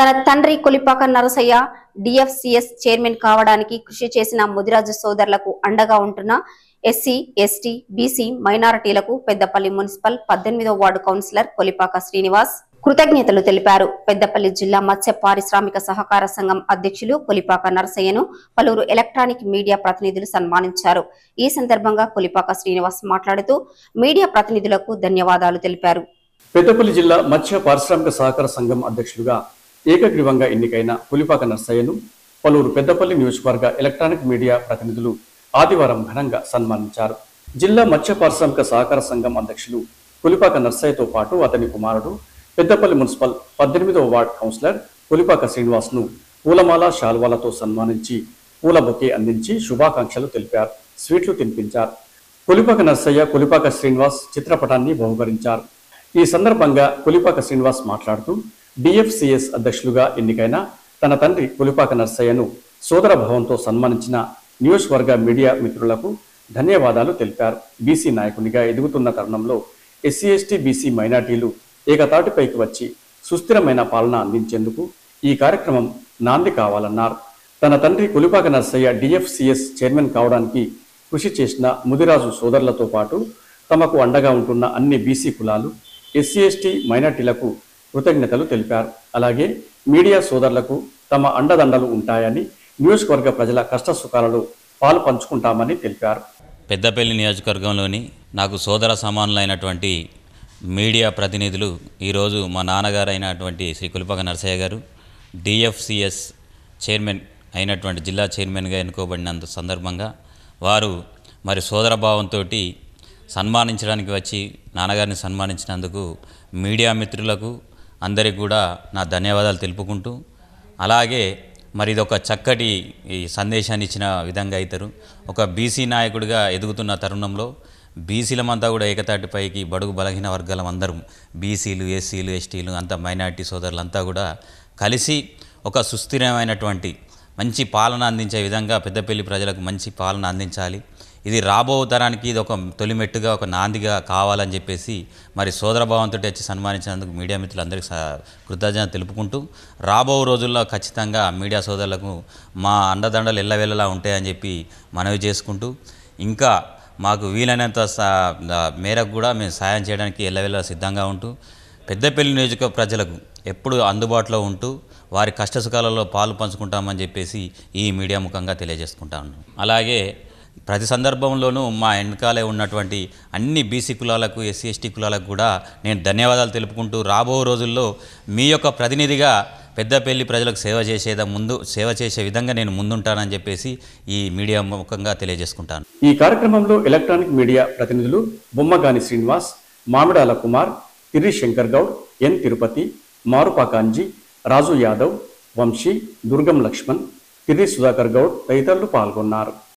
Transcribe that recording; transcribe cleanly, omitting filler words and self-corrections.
తన తండ్రి కొలిపాక నరసయ్య డిఎఫ్సిఎస్ చైర్మన్ కావడానికి కృషి చేసిన ముదిరాజు సోదరులకు అండగా ఉంటున్న ఎస్సీ, ఎస్టీ, బీసీ మైనారిటీలకు పెద్దపల్లి మున్సిపల్ 18వ వార్డు కౌన్సిలర్ కొలిపాక శ్రీనివాస్ కృతజ్ఞతలు తెలిపారు. పెద్దపల్లి జిల్లా మత్స్య పారిశ్రామిక సహకార సంఘం అధ్యక్షులు కొలిపాక నరసయ్యను పలువురు ఎలక్ట్రానిక్ మీడియా ప్రతినిధులు సన్మానించారు. ఈ సందర్భంగా కొలిపాక శ్రీనివాస్ మాట్లాడుతూ మీడియా ప్రతినిధులకు ధన్యవాదాలు తెలిపారు. పెద్దపల్లి జిల్లా మత్స్య పారిశ్రామిక సహకార సంఘం అధ్యక్షులుగా ఏకగ్రీవంగా ఎన్నికైన కొలిపాక నరసయ్యను పలువురు పెద్దపల్లి నియోజకవర్గ ఎలక్ట్రానిక్ మీడియా ప్రతినిధులు ఆదివారం ఘనంగా సన్మానించారు. జిల్లా మత్స్య పారిశ్రామిక సహకార సంఘం అధ్యక్షులు కొలిపాక నరసయ్యతో పాటు అతని కుమారుడు పెద్దపల్లి మున్సిపల్ 18వ వార్డు కౌన్సిలర్ కొలిపాక శ్రీనివాస్ ను పూలమాల శాల్వాలతో సన్మానించి పూల బొకే అందించి శుభాకాంక్షలు తెలిపారు. స్వీట్లు తినిపించారు. కొలిపాక నరసయ్య, కొలిపాక శ్రీనివాస్ చిత్రపటాన్ని బహుకరించారు. ఈ సందర్భంగా కొలిపాక శ్రీనివాస్ మాట్లాడుతూ డిఎఫ్సిఎస్ అధ్యక్షులుగా ఎన్నికైన తన తండ్రి కొలిపాక నరసయ్యను సోదర భావంతో సన్మానించిన నియోజకవర్గ మీడియా మిత్రులకు ధన్యవాదాలు తెలిపారు. బీసీ నాయకునిగా ఎదుగుతున్న తరుణంలో ఎస్సీ, ఎస్టీ, బీసీ మైనార్టీలు ఏకతాటిపైకి వచ్చి సుస్థిరమైన పాలన అందించేందుకు ఈ కార్యక్రమం నాంది కావాలన్నారు. తన తండ్రి కొలిపాక నరసయ్య డిఎఫ్సిఎస్ చైర్మన్ కావడానికి కృషి చేసిన ముదిరాజు సోదరులతో పాటు తమకు అండగా ఉంటున్న అన్ని బీసీ కులాలు, ఎస్సీ, ఎస్టీ మైనార్టీలకు కృతజ్ఞతలు తెలిపారు. అలాగే మీడియా సోదరులకు తమ అండదండలు ఉంటాయని, నియోజకవర్గ ప్రజల కష్ట సుఖాలలో పాలు పంచుకుంటామని తెలిపారు. పెద్దపల్లి నియోజకవర్గంలోని నాకు సోదర సమానులైనటువంటి మీడియా ప్రతినిధులు ఈరోజు మా నాన్నగారు అయినటువంటి శ్రీ కొలిపాక నరసయ్య గారు డిఎఫ్సిఎస్ చైర్మన్ అయినటువంటి జిల్లా చైర్మన్గా ఎన్నుకోబడినంత సందర్భంగా వారు మరి సోదరభావంతో సన్మానించడానికి వచ్చి నాన్నగారిని సన్మానించినందుకు మీడియా మిత్రులకు అందరికీ కూడా నా ధన్యవాదాలు తెలుపుకుంటూ, అలాగే మరి ఇది ఒక చక్కటి సందేశాన్ని ఇచ్చిన విధంగా అవుతారు. ఒక బీసీ నాయకుడిగా ఎదుగుతున్న తరుణంలో బీసీలమంతా కూడా ఏకతాటిపైకి బడుగు బలహీన వర్గాలం అందరం బీసీలు, ఎస్సీలు, ఎస్టీలు అంతా మైనార్టీ సోదరులంతా కూడా కలిసి ఒక సుస్థిరమైనటువంటి మంచి పాలన అందించే విధంగా పెద్దపల్లి ప్రజలకు మంచి పాలన అందించాలి. ఇది రాబో తరానికి ఇది ఒక తొలిమెట్టుగా ఒక నాందిగా కావాలని చెప్పేసి మరి సోదరభావంతో వచ్చి సన్మానించినందుకు మీడియా మిత్రులందరికీ కృతజ్ఞత తెలుపుకుంటూ, రాబో రోజుల్లో ఖచ్చితంగా మీడియా సోదరులకు మా అండదండలు ఎల్లవేళలా ఉంటాయని చెప్పి మనవి చేసుకుంటూ, ఇంకా మాకు వీలైనంత మేరకు కూడా మేము సాయం చేయడానికి ఎల్లవేళలా సిద్ధంగా ఉంటూ, పెద్దపల్లి నియోజకవర్గ ప్రజలకు ఎప్పుడు అందుబాటులో ఉంటూ వారి కష్టసుఖాలలో పాలు పంచుకుంటామని చెప్పేసి ఈ మీడియా ముఖంగా తెలియజేసుకుంటాను. అలాగే ప్రతి సందర్భంలోనూ మా వెనకాలే ఉన్నటువంటి అన్ని బీసీ కులాలకు, ఎస్సీ, ఎస్టీ కులాలకు కూడా నేను ధన్యవాదాలు తెలుపుకుంటూ, రాబో రోజుల్లో మీ యొక్క ప్రతినిధిగా పెద్దపల్లి ప్రజలకు సేవ చేసే విధంగా నేను ముందుంటానని చెప్పేసి ఈ మీడియా ముఖంగా తెలియజేసుకుంటాను. ఈ కార్యక్రమంలో ఎలక్ట్రానిక్ మీడియా ప్రతినిధులు బొమ్మగాని శ్రీనివాస్, మామిడాల కుమార్, తిర్రి శంకర్ గౌడ్, ఎన్ తిరుపతి, మారుపాకాంజీ, రాజు యాదవ్, వంశీ, దుర్గం లక్ష్మణ్, తిర్రి సుధాకర్ గౌడ్ తదితరులు పాల్గొన్నారు.